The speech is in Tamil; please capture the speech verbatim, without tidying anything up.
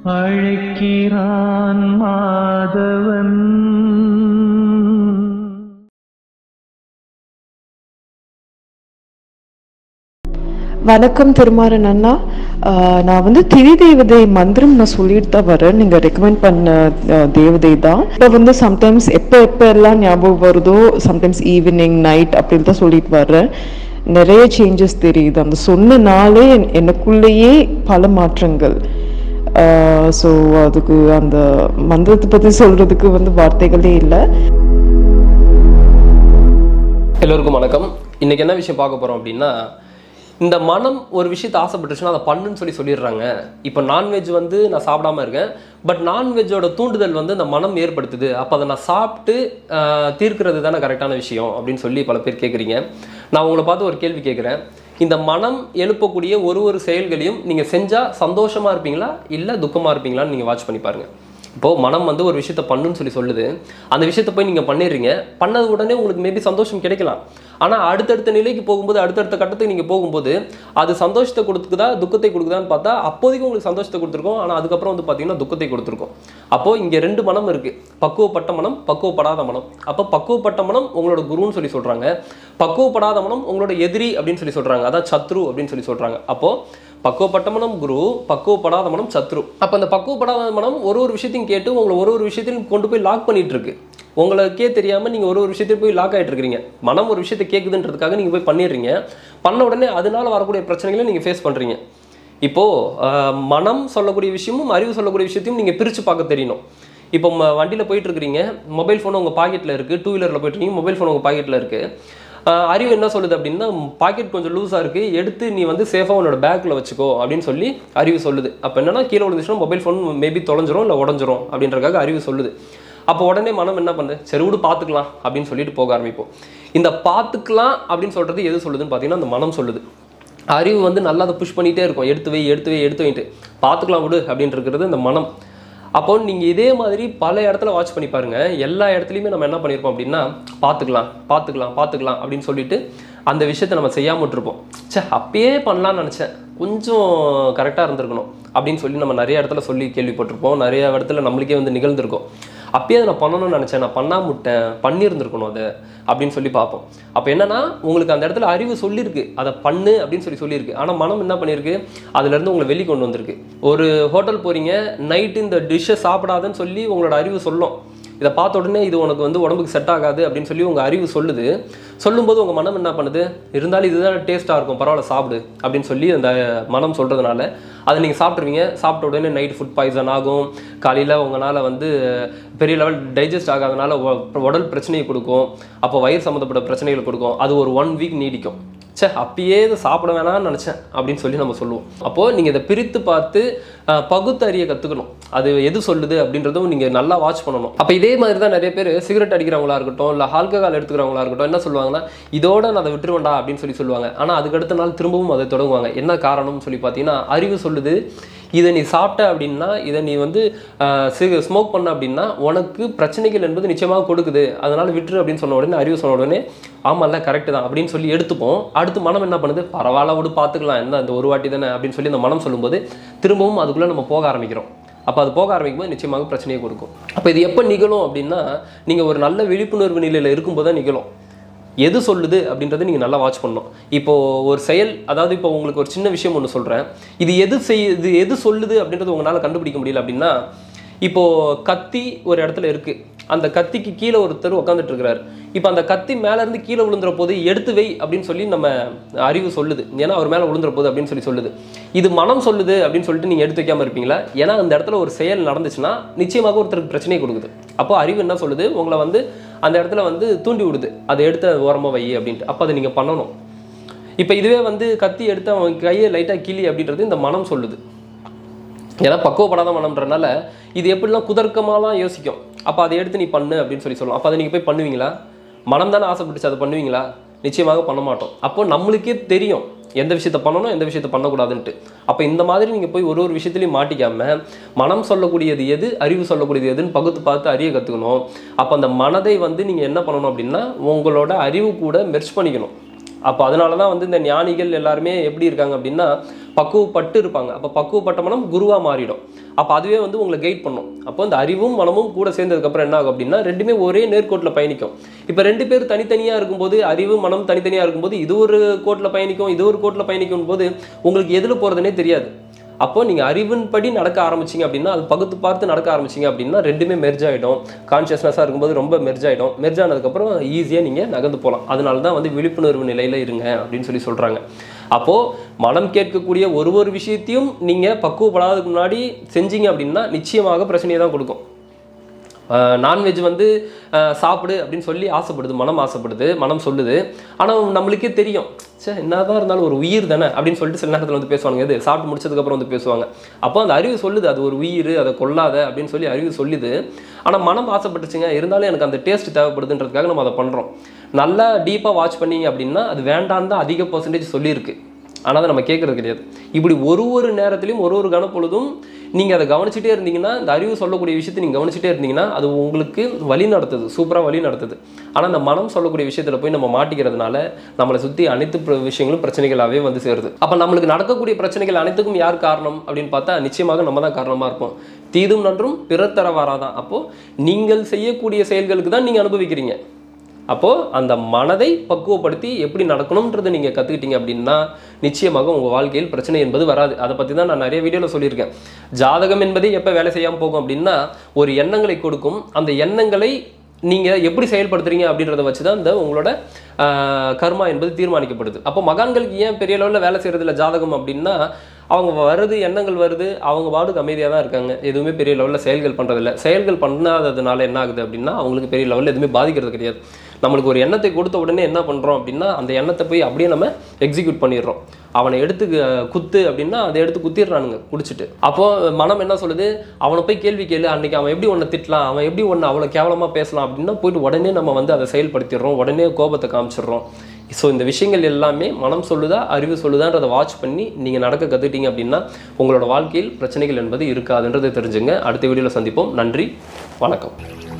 அழைக்கிறான் மாதவன். வணக்கம் திருமாறன் அண்ணா. நான் வந்து திரி தேவதை மந்திரம் நான் சொல்லிட்டு தான் வரேன். நீங்கள் ரெக்கமெண்ட் பண்ண தேவதை தான். இப்போ வந்து சம்டைம்ஸ் எப்போ எப்போ எல்லாம் ஞாபகம் வருதோ, சம்டைம்ஸ் ஈவினிங் நைட் அப்படின்னு தான் சொல்லிட்டு வர்றேன். நிறைய சேஞ்சஸ் தெரியுது. அந்த சொன்ன நாளே எனக்குள்ளேயே பல மாற்றங்கள். ஸோ அதுக்கு அந்த மந்திரத்தை பற்றி சொல்கிறதுக்கு வந்து வார்த்தைகளே இல்லை. எல்லோருக்கும் வணக்கம். இன்றைக்கி என்ன விஷயம் பார்க்க போகிறோம் அப்படின்னா, இந்த மனம் ஒரு விஷயத்தை ஆசைப்பட்டுச்சுன்னா அதை பண்ணுன்னு சொல்லி சொல்லிடுறாங்க. இப்போ நான்வெஜ் வந்து நான் சாப்பிடாம இருக்கேன், பட் நான்வெஜ்ஜோட தூண்டுதல் வந்து இந்த மனம் ஏற்படுத்துது. அப்போ அதை நான் சாப்பிட்டு தீர்க்கிறது தானே கரெக்டான விஷயம் அப்படின்னு சொல்லி பல பேர் கேட்குறீங்க. நான் உங்களை பார்த்து ஒரு கேள்வி கேட்குறேன். இந்த மனம் எழுப்பக்கூடிய ஒரு ஒரு செயல்களையும் நீங்கள் செஞ்சால் சந்தோஷமாக இருப்பீங்களா இல்லை துக்கமாக இருப்பீங்களான்னு நீங்கள் வாட்ச் பண்ணி பாருங்கள். இப்போது மனம் வந்து ஒரு விஷயத்த பண்ணுன்னு சொல்லி சொல்லுது. அந்த விஷயத்த போய் நீங்கள் பண்ணிடுறீங்க. பண்ணது உடனே உங்களுக்கு மேபி சந்தோஷம் கிடைக்கலாம். ஆனால் அடுத்தடுத்த நிலைக்கு போகும்போது, அடுத்தடுத்த கட்டத்துக்கு நீங்கள் போகும்போது அது சந்தோஷத்தை கொடுத்துக்குதா துக்கத்தை கொடுக்குதான்னு பார்த்தா அப்போதைக்கு உங்களுக்கு சந்தோஷத்தை கொடுத்துருக்கோம். ஆனால் அதுக்கப்புறம் வந்து பார்த்தீங்கன்னா துக்கத்தை கொடுத்துருக்கோம். அப்போது இங்கே ரெண்டு மனம் இருக்குது. பக்குவப்பட்ட மனம், பக்குவப்படாத மனம். அப்போ பக்குவப்பட்ட மனம் உங்களோட குருன்னு சொல்லி சொல்கிறாங்க. பக்குவப்படாத மனம் உங்களோட எதிரி அப்படின்னு சொல்லி சொல்கிறாங்க. அதான் சத்ரு அப்படின்னு சொல்லி சொல்கிறாங்க. அப்போது பக்குவப்பட்ட மனம் குரு, பக்குவப்படாத மனம் சத்ரு. அப்போ அந்த பக்குவப்படாத மனம் ஒரு ஒரு விஷயத்தையும் கேட்டு உங்களை ஒரு ஒரு விஷயத்தையும் கொண்டு போய் லாக் பண்ணிட்டு இருக்கு. உங்களுக்கே தெரியாமல் நீங்கள் ஒரு ஒரு விஷயத்தையும் போய் லாக் ஆகிட்டு இருக்கிறீங்க. மனம் ஒரு விஷயத்தை கேட்குதுன்றதுக்காக நீங்கள் போய் பண்ணிடுறீங்க. பண்ண உடனே அதனால வரக்கூடிய பிரச்சனைகளை நீங்கள் ஃபேஸ் பண்ணுறீங்க. இப்போது மனம் சொல்லக்கூடிய விஷயமும் அறிவு சொல்லக்கூடிய விஷயத்தையும் நீங்கள் பிரித்து பார்க்க தெரியணும். இப்போ வண்டியில் போயிட்டு இருக்கிறீங்க, மொபைல் ஃபோன் உங்கள் பாக்கெட்டில் இருக்குது. டூ வீலரில் போயிட்டு இருக்கீங்க, மொபைல் ஃபோன் உங்கள் பாக்கெட்டில் இருக்குது. அறிவு என்ன சொல்லுது அப்படின்னா, பாக்கெட் கொஞ்சம் லூஸாக இருக்குது, எடுத்து நீ வந்து சேஃபாக உன்னோட பேக்கில் வச்சுக்கோ அப்படின்னு சொல்லி அறிவு சொல்லுது. அப்போ என்னன்னா, கீழே விழுந்துச்சுன்னா மொபைல் ஃபோன் மேபி தொலைஞ்சிரும் இல்லை உடஞ்சிரும் அப்படின்றதுக்காக அறிவு சொல்லுது. அப்போ உடனே மனம் என்ன பண்ணுது, சரி விடு பார்த்துக்கலாம் அப்படின்னு சொல்லிட்டு போக ஆரம்பிப்போம். இந்த பார்த்துக்கலாம் அப்படின்னு சொல்கிறது எது சொல்லுதுன்னு பார்த்தீங்கன்னா அந்த மனம் சொல்லுது. அறிவு வந்து நல்லா அதை புஷ் பண்ணிகிட்டே இருக்கும். எடுத்து வை எடுத்து வை எடுத்து வைட்டு பார்த்துக்கலாம் விடு அப்படின்னு இருக்கிறது இந்த மனம். அப்போ நீங்கள் இதே மாதிரி பல இடத்துல வாட்ச் பண்ணி பாருங்கள். எல்லா இடத்துலையுமே நம்ம என்ன பண்ணியிருப்போம் அப்படின்னா, பார்த்துக்கலாம் பார்த்துக்கலாம் பார்த்துக்கலாம் அப்படின்னு சொல்லிட்டு அந்த விஷயத்தை நம்ம செய்யாமல் விட்டுருப்போம். சே அப்பயே பண்ணலான்னு நினச்சேன், கொஞ்சம் கரெக்டாக இருந்திருக்கணும் அப்படின்னு சொல்லி நம்ம நிறைய இடத்துல சொல்லி கேள்விப்பட்டிருப்போம். நிறைய இடத்துல நம்மளுக்கே வந்து நிகழ்ந்திருக்கும். அப்பயே அதை நான் பண்ணணும்னு நினச்சேன், நான் பண்ணாம விட்டேன், பண்ணியிருந்திருக்கணும் அதை அப்படின்னு சொல்லி பார்ப்போம். அப்போ என்னன்னா, உங்களுக்கு அந்த இடத்துல அறிவு சொல்லியிருக்கு அதை பண்ணு அப்படின்னு சொல்லி சொல்லியிருக்கு. ஆனால் மனம் என்ன பண்ணியிருக்கு, அதுலேருந்து உங்களை வெளியே கொண்டு வந்திருக்கு. ஒரு ஹோட்டல் போகிறீங்க, நைட்டு இந்த டிஷ்ஷை சாப்பிடாதுன்னு சொல்லி உங்களோட அறிவு சொல்லும். இதை பார்த்த உடனே இது உனக்கு வந்து உடம்புக்கு செட் ஆகாது அப்படின்னு சொல்லி உங்கள் அறிவு சொல்லுது. சொல்லும்போது உங்கள் மனம் என்ன பண்ணுது, இருந்தாலும் இதுதான் டேஸ்ட்டாக இருக்கும், பரவாயில்ல சாப்பிடு அப்படின்னு சொல்லி அந்த மனம் சொல்கிறதுனால அதை நீங்கள் சாப்பிட்ருவீங்க. சாப்பிட்ட உடனே நைட் ஃபுட் பாய்சன் ஆகும். காலையில் உங்களால் வந்து பெரிய லெவல் டைஜஸ்ட் ஆகாதனால உடல் பிரச்சனையை கொடுக்கும். அப்போ வயிறு சம்மந்தப்பட்ட பிரச்சனைகள் கொடுக்கும். அது ஒரு ஒன் வீக் நீடிக்கும். சே அப்பயே இதை சாப்பிட வேணாம்னு நினச்சேன் அப்படின்னு சொல்லி நம்ம சொல்லுவோம். அப்போது நீங்கள் இதை பிரித்து பார்த்து பகுத்தறிய கற்றுக்கணும். அது எது சொல்லுது அப்படின்றதும் நீங்கள் நல்லா வாட்ச் பண்ணணும். அப்போ இதே மாதிரி தான் நிறைய பேர் சிகரெட் அடிக்கிறவங்களா இருக்கட்டும், இல்லை ஆல்கஹால் எடுத்துக்கிறவங்களா இருக்கட்டும், என்ன சொல்லுவாங்கன்னா, இதோட நான் அதை விட்டுருவேண்டா அப்படின்னு சொல்லி சொல்லுவாங்க. ஆனால் அதுக்கு அடுத்த நாள் திரும்பவும் அதை தொடங்குவாங்க. என்ன காரணம்னு சொல்லி பார்த்தீங்கன்னா, அறிவு சொல்லுது, இதை நீ சாப்பிட்ட அப்படின்னா, இதை நீ வந்து ஸ்மோக் பண்ண அப்படின்னா உனக்கு பிரச்சனைகள் என்பது நிச்சயமாக கொடுக்குது, அதனால் விட்டுரு அப்படின்னு சொன்ன உடனே அறிவு சொன்ன உடனே ஆமாம்ல கரெக்டு தான் அப்படின்னு சொல்லி எடுத்துப்போம். அடுத்து மனம் என்ன பண்ணுது, பரவாயில்ல விடு பார்த்துக்கலாம், என்ன இந்த ஒரு வாட்டி தானே அப்படின்னு சொல்லி அந்த மனம் சொல்லும்போது திரும்பவும் அதுக்குள்ளே நம்ம போக ஆரம்பிக்கிறோம். அப்போ அது போக ஆரம்பிக்கும் போது நிச்சயமாக பிரச்சனையை கொடுக்கும். அப்போ இது எப்போ நிகழும் அப்படின்னா, நீங்கள் ஒரு நல்ல விழிப்புணர்வு நிலையில் இருக்கும்போது தான் நிகழும். எது சொல்லுது அப்படின்றத நீங்கள் நல்லா வாட்ச் பண்ணணும். இப்போது ஒரு செயல், அதாவது இப்போ உங்களுக்கு ஒரு சின்ன விஷயம் ஒன்று சொல்கிறேன், இது எது செய்யுது எது சொல்லுது அப்படின்றது உங்களால் கண்டுபிடிக்க முடியல அப்படின்னா, இப்போது கத்தி ஒரு இடத்துல இருக்குது, அந்த கத்திக்கு கீழே ஒருத்தர் உட்காந்துட்டு இருக்கிறார். இப்போ அந்த கத்தி மேலேருந்து கீழே விழுந்துற போது எடுத்து வை அப்படின்னு சொல்லி நம்ம அறிவு சொல்லுது. ஏன்னா அவர் மேலே விழுந்துற போது அப்படின்னு சொல்லி சொல்லுது. இது மனம் சொல்லுது அப்படின்னு சொல்லிட்டு நீங்கள் எடுத்து வைக்காமல் இருப்பீங்களா? ஏன்னா அந்த இடத்துல ஒரு செயல் நடந்துச்சுன்னா நிச்சயமாக ஒருத்தருக்கு பிரச்சனையை கொடுக்குது. அப்போ அறிவு என்ன சொல்லுது, உங்களை வந்து அந்த இடத்துல வந்து தூண்டி விடுது, அதை எடுத்து ஓரமாக வை அப்படின்ட்டு. அப்போ அதை நீங்கள் பண்ணணும். இப்போ இதுவே வந்து கத்தி எடுத்து அவன் கையை லைட்டாக கிளி அப்படின்றது இந்த மனம் சொல்லுது. ஏன்னா பக்குவப்படாத மனம்ன்றனால இது எப்படிலாம் குதர்க்கமாலாம் யோசிக்கும். அப்போ அதை எடுத்து நீ பண்ணு அப்படின்னு சொல்லி சொல்லலாம். அப்போ அதை நீங்கள் போய் பண்ணுவீங்களா? மனம் தானே ஆசைப்பட்டுச்சு, அதை பண்ணுவீங்களா? நிச்சயமாக பண்ண மாட்டோம். அப்போ நம்மளுக்கே தெரியும் எந்த விஷயத்த பண்ணணும், எந்த விஷயத்த பண்ணக்கூடாதுன்ட்டு. அப்போ இந்த மாதிரி நீங்கள் போய் ஒரு ஒரு விஷயத்துலையும் மாட்டிக்காமல் மனம் சொல்லக்கூடியது எது, அறிவு சொல்லக்கூடியது எதுன்னு பகுத்து பார்த்து அறிய கற்றுக்கணும். அப்போ அந்த மனதை வந்து நீங்கள் என்ன பண்ணணும் அப்படின்னா, உங்களோட அறிவு கூட மெர்ஜ் பண்ணிக்கணும். அப்போ அதனால தான் வந்து இந்த ஞானிகள் எல்லாருமே எப்படி இருக்காங்க அப்படின்னா பக்குவப்பட்டு இருப்பாங்க. அப்போ பக்குவப்பட்ட மனம் குருவாக மாறிடும். அப்போ அதுவே வந்து உங்களை கைட் பண்ணும். அப்போ இந்த அறிவும் மனமும் கூட சேர்ந்ததுக்கப்புறம் என்ன ஆகும் அப்படின்னா ரெண்டுமே ஒரே நேர்கோட்டில் பயணிக்கும். இப்போ ரெண்டு பேர் தனித்தனியாக இருக்கும்போது, அறிவு மனம் தனித்தனியாக இருக்கும்போது இது ஒரு கோட்டில் பயணிக்கும், இது ஒரு கோட்டில் பயணிக்கும் போது உங்களுக்கு எதில் போகிறதுனே தெரியாது. அப்போ நீங்கள் அறிவின்படி நடக்க ஆரம்பிச்சிங்க அப்படின்னா, அது பகுத்து பார்த்து நடக்க ஆரம்பிச்சிங்க அப்படின்னா ரெண்டுமே மெர்ஜ் ஆகிடும். கான்ஷியஸ்னஸாக இருக்கும்போது ரொம்ப மெர்ஜ் ஆகிடும். மெர்ஜ் ஆனதுக்கப்புறம் ஈஸியாக நீங்கள் நகர்ந்து போகலாம். அதனால தான் வந்து விழிப்புணர்வு நிலையில் இருங்க அப்படின்னு சொல்லி சொல்கிறாங்க. அப்போது மனம் கேட்கக்கூடிய ஒரு ஒரு விஷயத்தையும் நீங்கள் பக்குவப்படாததுக்கு முன்னாடி செஞ்சீங்க அப்படின்னா நிச்சயமாக பிரச்சனையை தான் கொடுக்கும். நான்வெஜ் வந்து சாப்பிடு அப்படின்னு சொல்லி ஆசைப்படுது, மனம் ஆசைப்படுது, மனம் சொல்லுது. ஆனால் நம்மளுக்கே தெரியும், சே என்னதான் இருந்தாலும் ஒரு உயிர் தானே அப்படின்னு சொல்லிட்டு சில நேரத்தில் வந்து பேசுவாங்க. இது சாப்பிட்டு முடிச்சதுக்கப்புறம் வந்து பேசுவாங்க. அப்போ அந்த அறிவு சொல்லுது அது ஒரு உயிர், அதை கொல்லாத அப்படின்னு சொல்லி அறிவு சொல்லுது. ஆனால் மனம் ஆசைப்பட்டுச்சுங்க, இருந்தாலும் எனக்கு அந்த டேஸ்ட் தேவைப்படுதுன்றதுக்காக நம்ம அதை பண்ணுறோம். நல்லா டீப்பாக வாட்ச் பண்ணிங்க அப்படின்னா அது வேண்டான்னு தான் அதிக பர்சன்டேஜ் சொல்லியிருக்கு. ஆனால் அதை நம்ம கேட்குறது கிடையாது. இப்படி ஒரு ஒரு நேரத்துலையும் ஒரு ஒரு கணப்பொழுதும் நீங்கள் அதை கவனிச்சுட்டே இருந்தீங்கன்னா, இந்த அறிவு சொல்லக்கூடிய விஷயத்தை நீங்கள் கவனிச்சுட்டே இருந்தீங்கன்னா அது உங்களுக்கு வழி நடத்துது, சூப்பராக வழி நடத்துது. ஆனால் அந்த மனம் சொல்லக்கூடிய விஷயத்தில் போய் நம்ம மாட்டிக்கிறதுனால நம்மளை சுற்றி அனைத்து விஷயங்களும் பிரச்சனைகளாகவே வந்து சேருது. அப்போ நம்மளுக்கு நடக்கக்கூடிய பிரச்சனைகள் அனைத்துக்கும் யார் காரணம் அப்படின்னு பார்த்தா நிச்சயமாக நம்ம தான் காரணமாக இருப்போம். தீதும் நன்றும் பிறர் தர வாராதான். அப்போது நீங்கள் செய்யக்கூடிய செயல்களுக்கு தான் நீங்கள் அனுபவிக்கிறீங்க. அப்போது அந்த மனதை பக்குவப்படுத்தி எப்படி நடக்கணுன்றதை நீங்கள் கற்றுக்கிட்டீங்க அப்படின்னா நிச்சயமாக உங்கள் வாழ்க்கையில் பிரச்சனை என்பது வராது. அதை பற்றி தான் நான் நிறைய வீடியோவில் சொல்லியிருக்கேன். ஜாதகம் என்பதே எப்போ வேலை செய்யாமல் போகும் அப்படின்னா ஒரு எண்ணங்களை கொடுக்கும். அந்த எண்ணங்களை நீங்கள் எப்படி செயல்படுத்துறீங்க அப்படின்றத வச்சு தான் இந்த உங்களோட கர்மா என்பது தீர்மானிக்கப்படுது. அப்போ மகான்களுக்கு ஏன் பெரிய லெவலில் வேலை செய்கிறதில்ல ஜாதகம் அப்படின்னா அவங்க வருது, எண்ணங்கள் வருது, அவங்க பாட்டுக்கு அமைதியாக தான் இருக்காங்க. எதுவுமே பெரிய லெவலில் செயல்கள் பண்ணுறதில்ல. செயல்கள் பண்ணாததுனால என்ன ஆகுது அப்படின்னா அவங்களுக்கு பெரிய லெவலில் எதுவுமே பாதிக்கிறது கிடையாது. நம்மளுக்கு ஒரு எண்ணத்தை கொடுத்த உடனே என்ன பண்ணுறோம் அப்படின்னா அந்த எண்ணத்தை போய் அப்படியே நம்ம எக்ஸிக்யூட் பண்ணிடுறோம். அவனை எடுத்து குத்து அப்படின்னா அதை எடுத்து குத்திடுறானுங்க குடிச்சிட்டு. அப்போது மனம் என்ன சொல்லுது, அவனை போய் கேள்வி கேளு, அன்றைக்கி அவன் எப்படி ஒன்றை திட்டலாம், அவன் எப்படி ஒன்று அவ்வளோ கேவலமாக பேசலாம் அப்படின்னா போயிட்டு உடனே நம்ம வந்து அதை செயல்படுத்திடுறோம், உடனே கோபத்தை காமிச்சிடுறோம். ஸோ இந்த விஷயங்கள் எல்லாமே மனம் சொல்லுதா அறிவு சொல்லுதான்றதை வாட்ச் பண்ணி நீங்கள் நடக்க கற்றுக்கிட்டீங்க அப்படின்னா உங்களோட வாழ்க்கையில் பிரச்சனைகள் என்பது இருக்காதுன்றதை தெரிஞ்சுங்க. அடுத்த வீடியோவில் சந்திப்போம். நன்றி, வணக்கம்.